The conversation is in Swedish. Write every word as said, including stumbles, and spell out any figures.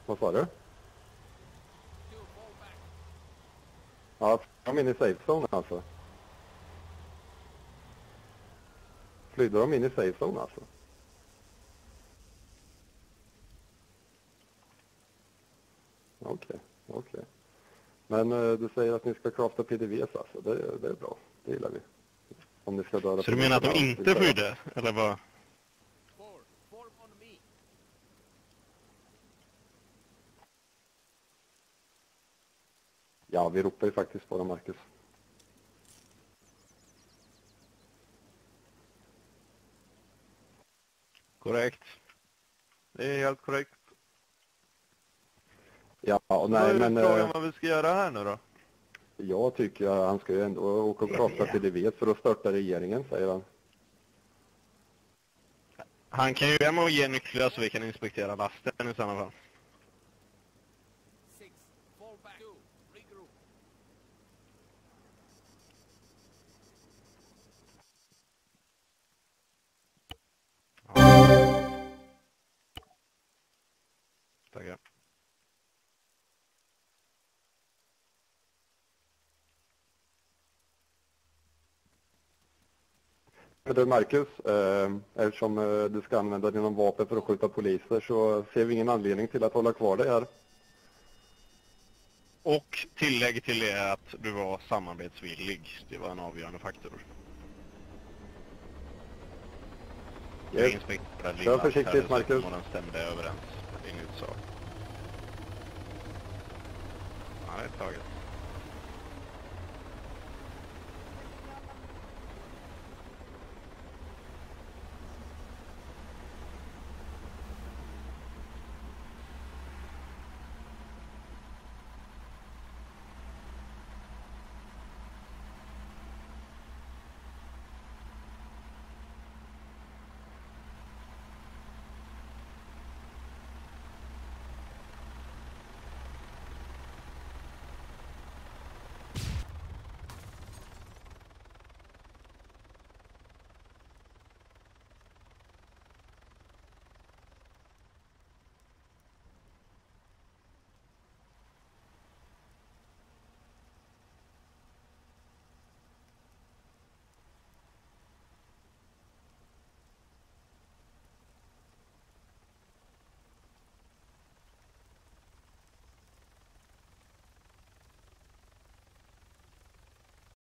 Vad sa du? Ja, de in i safe zone alltså. Flydde de in i safe zone alltså? Okej, okay, okej. Okay. Men uh, du säger att ni ska crafta P D Vs alltså. Det, det är bra, det gillar vi. Om ni ska döda. Så du menar att de inte flydde, eller vad? Ja, vi ropar ju faktiskt på dem, Marcus. Korrekt. Det är helt korrekt. Ja, och nej, vad är men... frågan äh, vad vi ska göra här nu då? Jag tycker att han ska ju ändå åka och crafta P D Vs för att störta regeringen, säger han. Han kan ju hem och ge nycklar så vi kan inspektera lasten i sådana fall. Tackar. Du Marcus, eh, eftersom eh, du ska använda dina vapen för att skjuta poliser så ser vi ingen anledning till att hålla kvar dig här. Och tillägg till det är att du var samarbetsvillig. Det var en avgörande faktor. Yes. Kör försiktigt, Marcus. Och den stämde överens med din utsaga. Ja, det är taget.